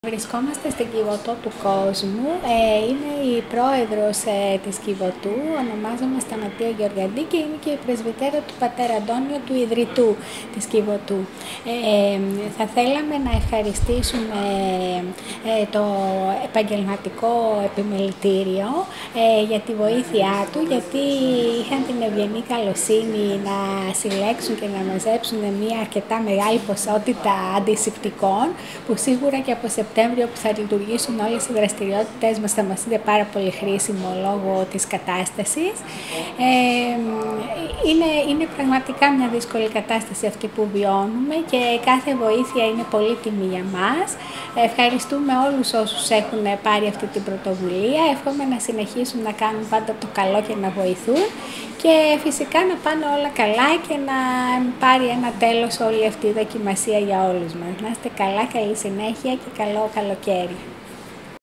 Βρισκόμαστε στην Κιβωτό του κόσμου. Είμαι η πρόεδρος της Κιβωτού, ονομάζομαι Σταματία Γεωργιαντή και είμαι και η πρεσβυτέρα του πατέρα Αντώνιο, του ιδρυτού της Κιβωτού. Θα θέλαμε να ευχαριστήσουμε το επαγγελματικό επιμελητήριο για τη βοήθειά του, γιατί είχαν την ευγενή καλοσύνη να συλλέξουν και να μαζέψουν μια αρκετά μεγάλη ποσότητα αντισηπτικών, που σίγουρα και από Σεπτέμβριο που θα λειτουργήσουν όλες οι δραστηριότητες μας θα μας είναι πάρα πολύ χρήσιμο λόγω της κατάστασης. Είναι πραγματικά μια δύσκολη κατάσταση αυτή που βιώνουμε και κάθε βοήθεια είναι πολύτιμη για μας. Ευχαριστούμε όλους όσους έχουν πάρει αυτή την πρωτοβουλία. Εύχομαι να συνεχίσουν να κάνουν πάντα το καλό και να βοηθούν και φυσικά να πάνε όλα καλά και να πάρει ένα τέλος όλη αυτή η δοκιμασία για όλους μας. Να είστε καλά, καλή συνέχεια και καλό καλοκαίρι.